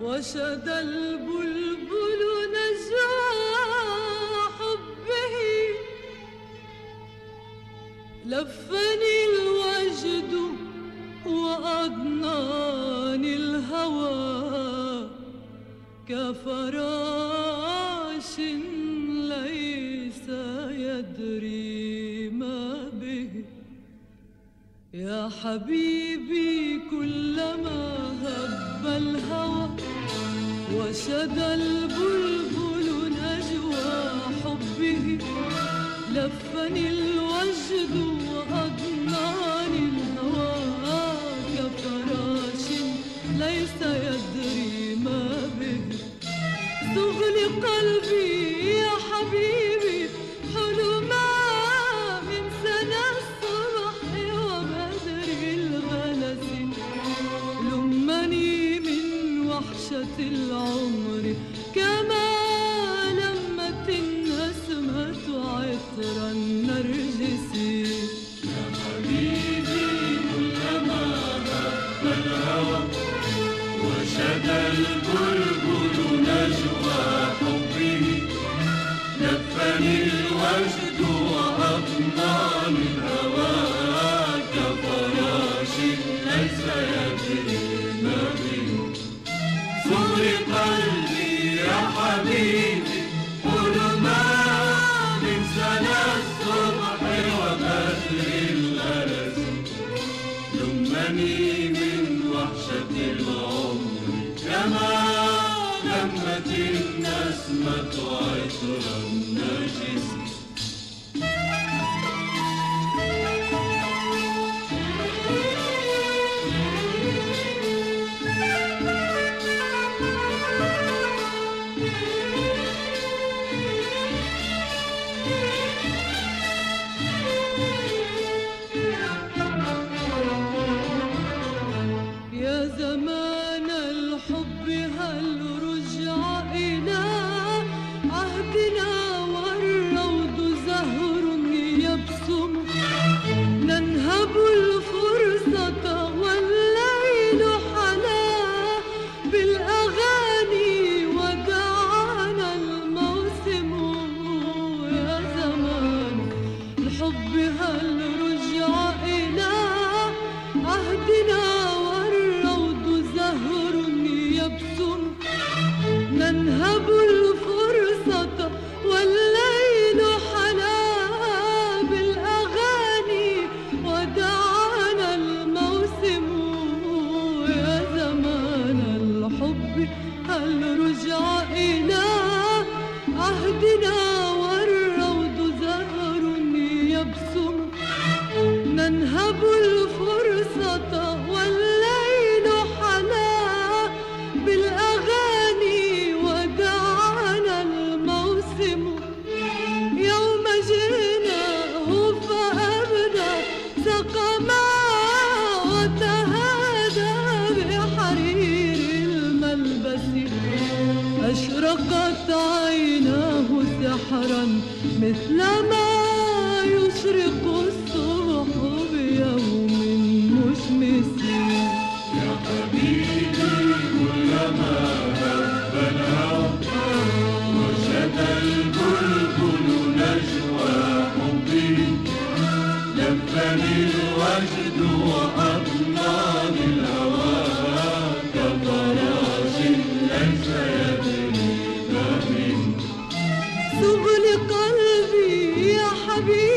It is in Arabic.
وشد البلبل نجوى حبه، لفني الوجد وأضناني الهوى كفراش ليس يدري ما به. يا حبيبي كلما هب الهوى وشد البلبل نجوى حبه، لفني الوجد وأضناني الهوى كفراش ليس يدري ما به. سغل قلبي يا حبيبي حلما من سنى الصبح وبدر الغلس، لمني من وحشة العمر كما لمت النسمة عطر النرجس. يا حبيبي كلما هب الهوى وشد البلبل نجوى حبه، لفني الوجد وأضناني الهوى كفراش ليس يدري ما به. سغر قلبي يا حبيبي حلما من سنى الصبح وبدر الغلس، لمني من وحشة العمر كما لمت النسمة عطر النرجس. يا زمان الحب هل رجع إلى عهدنا والروض زهر يبسم، ننهب الفرصة والليل حلا بالأغاني ودعانا الموسم. يا زمان الحب هل رجع إلى عهدنا والروض زهر يبسم، ننهب الفرصة والليل حلا بالأغاني ودعانا الموسم. يا زمان الحب هل رجع إلى عهدنا والروض زهر يبسم، ننهب الفرصة والليل حلا بالأغاني ودعانا الموسم. يوم جئناه فأبدى سقما وتهادى بحرير الملبس، أشرقت عيناه سحرا مثلما يشرق الصبح بيوم مشمس. يا حبيبي كلما هب الهوى وشد البلبل نجوى حبه، لفني الوجد وأضناني الهوى كفراش ليس يدري ما به. سغل قلبي يا حبيبي